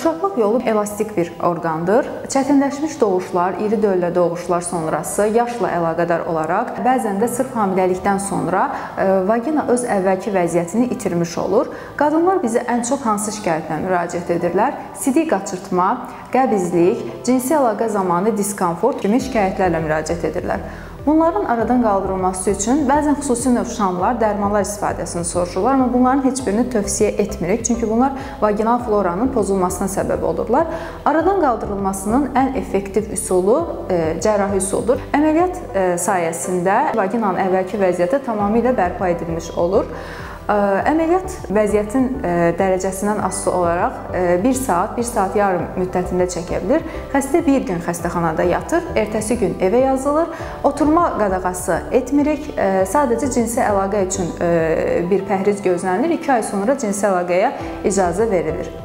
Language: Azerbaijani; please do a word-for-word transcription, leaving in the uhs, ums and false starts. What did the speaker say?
Uşaqlıq yolu elastik bir orqandır. Çətinləşmiş doğuşlar, iri döllə doğuşlar sonrası yaşla əlaqədar olaraq, bəzən də sırf hamiləlikdən sonra vagina öz əvvəlki vəziyyətini itirmiş olur. Qadınlar bizə ən çox hansı şikayətlə müraciət edirlər? Sidik qaçırtma, qəbizlik, cinsi əlaqə zamanı diskomfort kimi şikayətlərlə müraciət edirlər. Bunların aradan qaldırılması üçün bəzən xüsusi növ şamlar, dərmanlar istifadəsini soruşurlar, amma bunların heç birini tövsiyə etmirik, çünki bunlar vaginal floranın pozulmasına səbəb olurlar. Aradan qaldırılmasının ən effektiv üsulu cərrahi üsuldur. Əməliyyat sayəsində vaginanın əvvəlki vəziyyəti tamamilə bərpa edilmiş olur. Əməliyyat vəziyyətin dərəcəsindən asılı olaraq bir saat, bir saat yarım müddətində çəkə bilir. Xəstə bir gün xəstəxanada yatır, ertəsi gün evə yazılır. Oturma qadağası etmirik. Sadəcə cinsi əlaqə üçün bir pəhriz gözlənilir. iki ay sonra cinsi əlaqəyə icazə verilir.